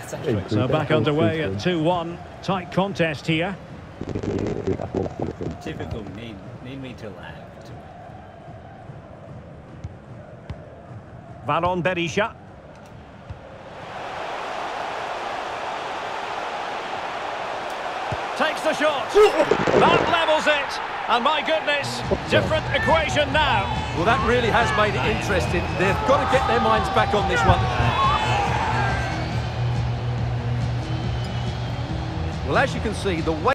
So back underway at 2-1. Tight contest here. Typical need me to laugh. Valon Berisha. Takes the shot. That levels it. And my goodness, different equation now. Well, that really has made it interesting. They've got to get their minds back on this one. Well, as you can see, the way